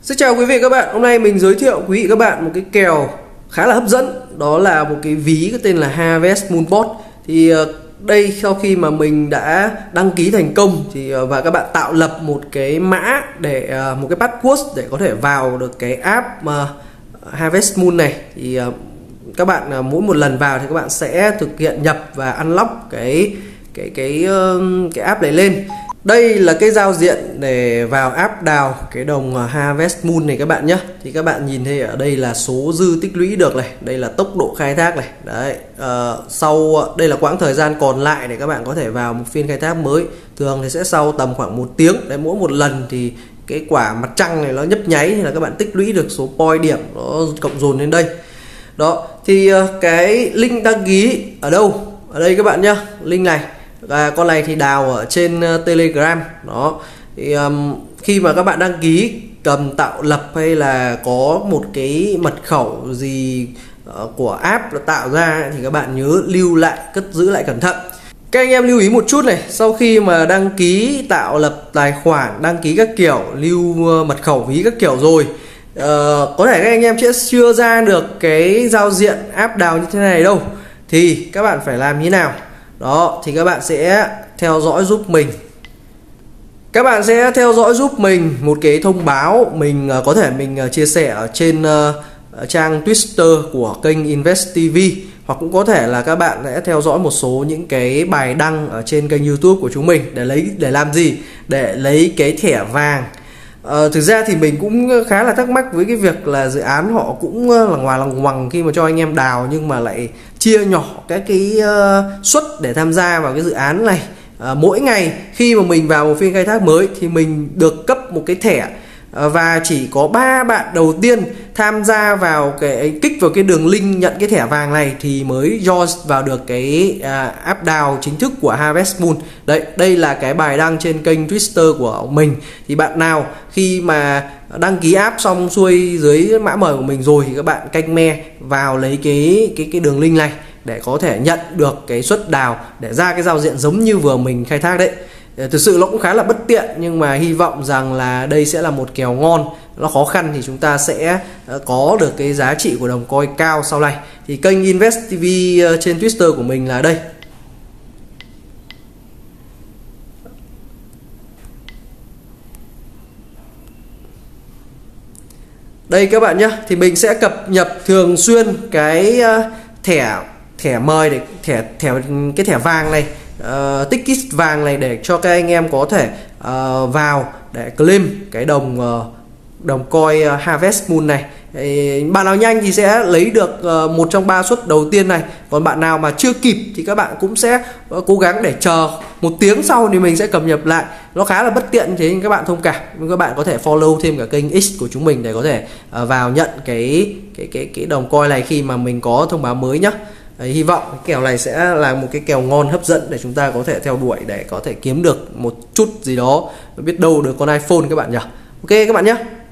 Xin chào quý vị các bạn, hôm nay mình giới thiệu quý vị các bạn một cái kèo khá là hấp dẫn. Đó là một cái ví có tên là Harvest Moonbot. Thì đây sau khi mà mình đã đăng ký thành công thì và các bạn tạo lập một cái mã để một cái password để có thể vào được cái app Harvest Moon này. Thì các bạn mỗi một lần vào thì các bạn sẽ thực hiện nhập và unlock cái app này lên. Đây là cái giao diện để vào app đào cái đồng Harvest Moon này các bạn nhé. Thì các bạn nhìn thấy ở đây là số dư tích lũy được này, đây là tốc độ khai thác này. Đấy, sau đây là quãng thời gian còn lại để các bạn có thể vào một phiên khai thác mới. Thường thì sẽ sau tầm khoảng 1 tiếng. Đấy, mỗi một lần thì cái quả mặt trăng này nó nhấp nháy thì là các bạn tích lũy được số point điểm nó cộng dồn lên đây. Đó, thì cái link đăng ký ở đâu? Ở đây các bạn nhé, link này. Và con này thì đào ở trên Telegram. Đó thì khi mà các bạn đăng ký cầm tạo lập hay là có một cái mật khẩu gì của app tạo ra thì các bạn nhớ lưu lại, cất giữ lại cẩn thận. Các anh em lưu ý một chút này, sau khi mà đăng ký tạo lập tài khoản, đăng ký các kiểu, lưu mật khẩu ví các kiểu rồi, có thể các anh em sẽ chưa ra được cái giao diện app đào như thế này đâu, thì các bạn phải làm như nào? Đó thì các bạn sẽ theo dõi giúp mình. Các bạn sẽ theo dõi giúp mình một cái thông báo mình có thể mình chia sẻ ở trên trang Twitter của kênh Invest TV, hoặc cũng có thể là các bạn sẽ theo dõi một số những cái bài đăng ở trên kênh YouTube của chúng mình để làm gì? Để lấy cái thẻ vàng. Thực ra thì mình cũng khá là thắc mắc với cái việc là dự án họ cũng là ngoài lòng ngoằng khi mà cho anh em đào, nhưng mà lại chia nhỏ các cái suất để tham gia vào cái dự án này. Mỗi ngày khi mà mình vào một phiên khai thác mới thì mình được cấp một cái thẻ, và chỉ có 3 bạn đầu tiên tham gia vào kích vào cái đường link nhận cái thẻ vàng này thì mới join vào được cái app đào chính thức của Harvest Moon. Đây là cái bài đăng trên kênh Twitter của mình. Thì bạn nào khi mà đăng ký app xong xuôi dưới mã mời của mình rồi thì các bạn canh me vào lấy cái đường link này để có thể nhận được cái suất đào để ra cái giao diện giống như vừa mình khai thác đấy. Thực sự nó cũng khá là bất tiện, nhưng mà hy vọng rằng là đây sẽ là một kèo ngon. Nó khó khăn thì chúng ta sẽ có được cái giá trị của đồng coin cao sau này. Thì kênh Invest TV trên Twitter của mình là đây. Đây các bạn nhé, thì mình sẽ cập nhật thường xuyên cái thẻ mời để cái thẻ vàng này, ticket vàng này để cho các anh em có thể vào để claim cái đồng coin Harvest Moon này. Bạn nào nhanh thì sẽ lấy được một trong 3 suất đầu tiên này, còn bạn nào mà chưa kịp thì các bạn cũng sẽ cố gắng để chờ 1 tiếng sau thì mình sẽ cập nhật lại. Nó khá là bất tiện thế nhưng các bạn thông cảm. Các bạn có thể follow thêm cả kênh X của chúng mình để có thể vào nhận cái đồng coin này khi mà mình có thông báo mới nhé. Hy vọng cái kèo này sẽ là một cái kèo ngon hấp dẫn để chúng ta có thể theo đuổi để có thể kiếm được một chút gì đó, biết đâu được con iPhone các bạn nhỉ. Ok các bạn nhé.